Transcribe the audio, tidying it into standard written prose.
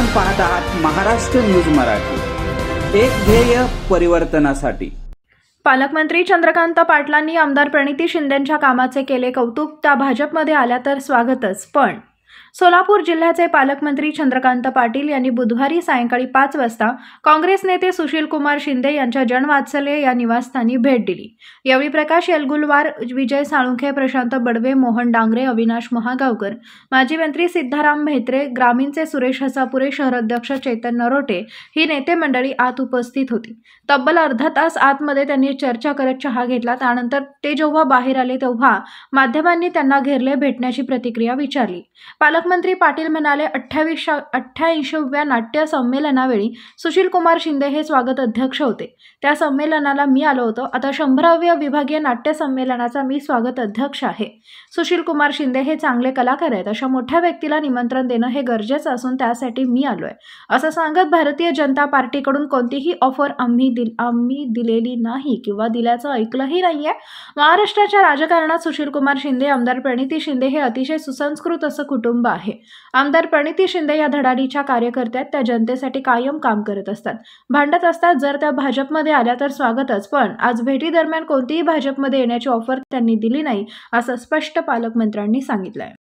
आपण पाहत आहात महाराष्ट्र न्यूज मराठी, एक ध्येय परिवर्तनासाठी। पालकमंत्री चंद्रकांत पाटलांनी आमदार प्रणिती शिंदेंच्या कामाचे केले कौतुक। त्या भाजपमध्ये आल्या तर स्वागतच। पण सोलापूर जिल्ह्याचे पालकमंत्री चंद्रकांत पाटील यांनी बुधवारी सायंकाळी 5 वाजता काँग्रेस नेते सुशीलकुमार शिंदे यांच्या जनवात्सल्य या निवासस्थानी भेट दिली। यावेळी प्रकाश येलगुलवार, विजय साळुंखे, प्रशांत बडवे, मोहन डांगरे, अविनाश महागावकर, माजी मंत्री सिद्धाराम म्हेत्रे, ग्रामीणचे सुरेश हसापुरे, शहराध्यक्ष चेतन नरोटे ही नेते मंडळी आत उपस्थित होती। तब्बल अर्धा तास आतमध्ये त्यांनी चर्चा करत चहा घेतला। त्यानंतर ते जेव्हा बाहेर आले तेव्हा माध्यमांनी त्यांना घेरले, भेटण्याची प्रतिक्रिया विचारली। पालकमंत्री पाटील म्हणाले, 88व्या नाट्य संमेलनावेळी सुशीलकुमार शिंदे हे स्वागत अध्यक्ष होते। त्या संमेलनाला मी आलो होतो। आता 100व्या विभागीय नाट्य संमेलनाचा मी स्वागत अध्यक्ष आहे। सुशीलकुमार शिंदे हे चांगले कलाकार आहेत। अशा मोठ्या व्यक्तीला निमंत्रण देणं हे गरजेचं असून त्यासाठी मी आलोय, असं सांगत भारतीय जनता पार्टीकडून कोणतीही ऑफर आम्ही दिलेली नाही किंवा दिल्याचं ऐकलंही नाहीये। महाराष्ट्राच्या राजकारणात सुशीलकुमार शिंदे, आमदार प्रणिती शिंदे हे अतिशय सुसंस्कृत असं कुटुंब आहे। आमदार प्रणिती शिंदे या धडाडीच्या कार्यकर्त्यात, त्या जनतेसाठी कायम काम करत असतात, भांडत असतात। जर त्या भाजपमध्ये आल्या तर स्वागतच, पण आज भेटी दरम्यान कोणतीही भाजपमध्ये येण्याची ऑफर त्यांनी दिली नाही, असं स्पष्ट पालकमंत्र्यांनी सांगितलंय।